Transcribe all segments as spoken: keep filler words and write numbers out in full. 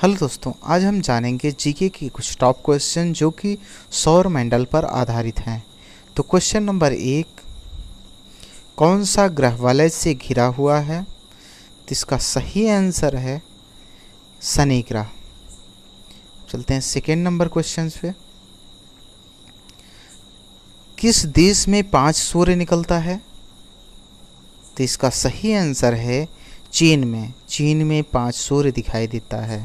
Hello दोस्तों, आज हम जानेंगे जीके की कुछ टॉप क्वेश्चन जो कि सौर मंडल पर आधारित हैं। तो क्वेश्चन नंबर एक, कौन सा ग्रह वलय से घिरा हुआ है? तो इसका सही आंसर है शनि ग्रह। चलते हैं सेकेंड नंबर क्वेश्चन पे। किस देश में पांच सूर्य निकलता है? तो इसका सही आंसर है चीन में। चीन में पांच सूर्य दिखाई देता है।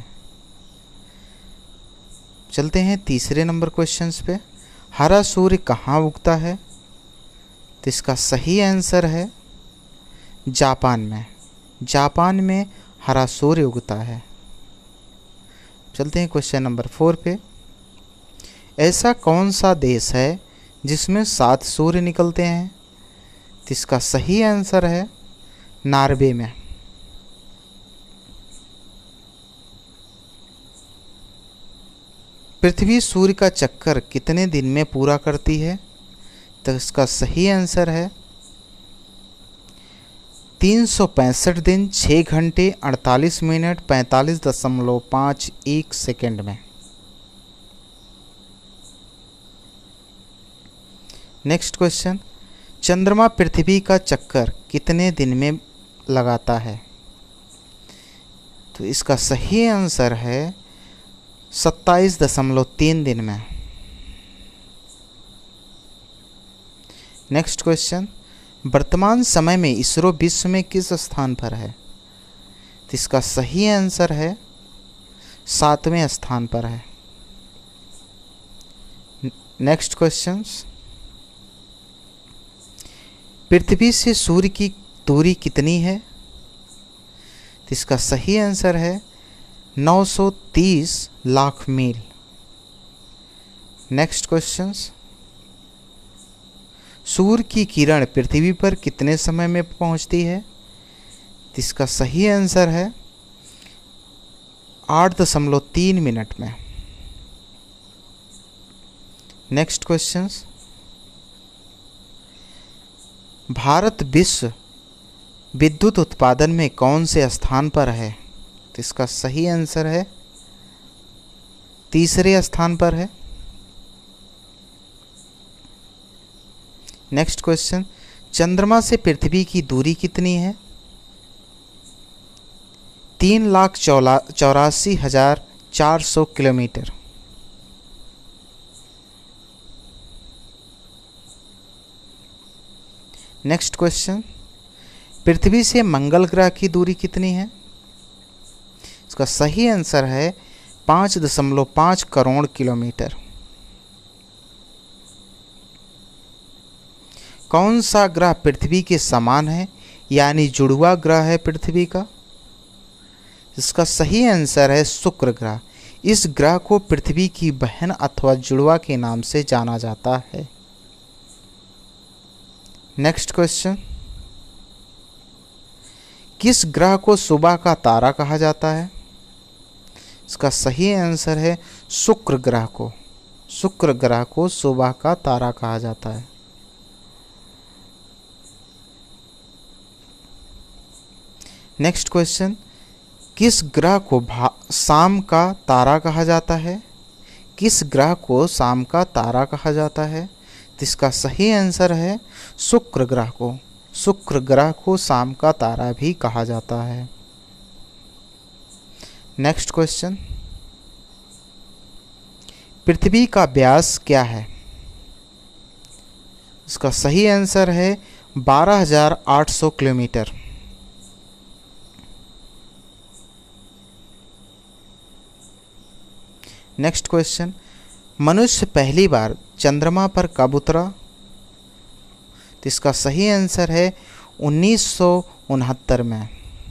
चलते हैं तीसरे नंबर क्वेश्चंस पे। हरा सूर्य कहाँ उगता है? तो इसका सही आंसर है जापान में। जापान में हरा सूर्य उगता है। चलते हैं क्वेश्चन नंबर फोर पे। ऐसा कौन सा देश है जिसमें सात सूर्य निकलते हैं? तो इसका सही आंसर है नॉर्वे में। पृथ्वी सूर्य का चक्कर कितने दिन में पूरा करती है? तो इसका सही आंसर है तीन सौ पैंसठ दिन, छः घंटे, अड़तालीस मिनट, पैंतालीस दशमलव पाँच एक सेकेंड में। नेक्स्ट क्वेश्चन, चंद्रमा पृथ्वी का चक्कर कितने दिन में लगाता है? तो इसका सही आंसर है सत्ताईस दशमलव तीन दिन में। नेक्स्ट क्वेश्चन, वर्तमान समय में इसरो विश्व में किस स्थान पर है? तो इसका सही आंसर है सातवें स्थान पर है। नेक्स्ट क्वेश्चन, पृथ्वी से सूर्य की दूरी कितनी है? तो इसका सही आंसर है नौ सौ तीस लाख मील। नेक्स्ट क्वेश्चंस, सूर्य की किरण पृथ्वी पर कितने समय में पहुंचती है? तो इसका सही आंसर है आठ दशमलव तीन मिनट में। नेक्स्ट क्वेश्चंस, भारत विश्व विद्युत उत्पादन में कौन से स्थान पर है? तो इसका सही आंसर है तीसरे स्थान पर है। नेक्स्ट क्वेश्चन, चंद्रमा से पृथ्वी की दूरी कितनी है? तीन लाख चौला चौरासी हजार चार सौ किलोमीटर। नेक्स्ट क्वेश्चन, पृथ्वी से मंगल ग्रह की दूरी कितनी है? इसका सही आंसर है पाँच दशमलव पाँच करोड़ किलोमीटर। कौन सा ग्रह पृथ्वी के समान है यानी जुड़वा ग्रह है पृथ्वी का? इसका सही आंसर है शुक्र ग्रह। इस ग्रह को पृथ्वी की बहन अथवा जुड़वा के नाम से जाना जाता है। नेक्स्ट क्वेश्चन, किस ग्रह को सुबह का तारा कहा जाता है? इसका सही आंसर है शुक्र ग्रह को। शुक्र ग्रह को सुबह का तारा कहा जाता है। नेक्स्ट क्वेश्चन, किस ग्रह को शाम का तारा कहा जाता है? किस ग्रह को शाम का तारा कहा जाता है? तो इसका सही आंसर है शुक्र ग्रह को। शुक्र ग्रह को शाम का तारा भी कहा जाता है। नेक्स्ट क्वेश्चन, पृथ्वी का व्यास क्या है? इसका सही आंसर है बारह हजार आठ सौ किलोमीटर। नेक्स्ट क्वेश्चन, मनुष्य पहली बार चंद्रमा पर कब उतरा? तो इसका सही आंसर है उन्नीस सौ उनहत्तर में।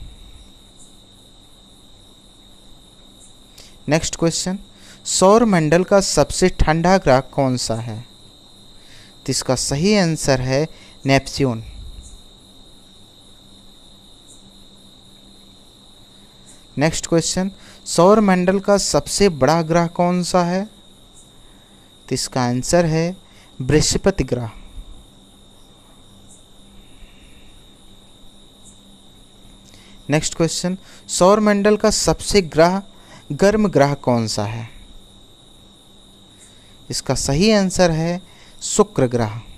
नेक्स्ट क्वेश्चन, सौर मंडल का सबसे ठंडा ग्रह कौन सा है? तो इसका सही आंसर है नेपच्यून। नेक्स्ट क्वेश्चन, सौर मंडल का सबसे बड़ा ग्रह कौन सा है? तो इसका आंसर है बृहस्पति ग्रह। नेक्स्ट क्वेश्चन, सौर मंडल का सबसे ग्रह गर्म ग्रह कौन सा है? इसका सही आंसर है शुक्र ग्रह।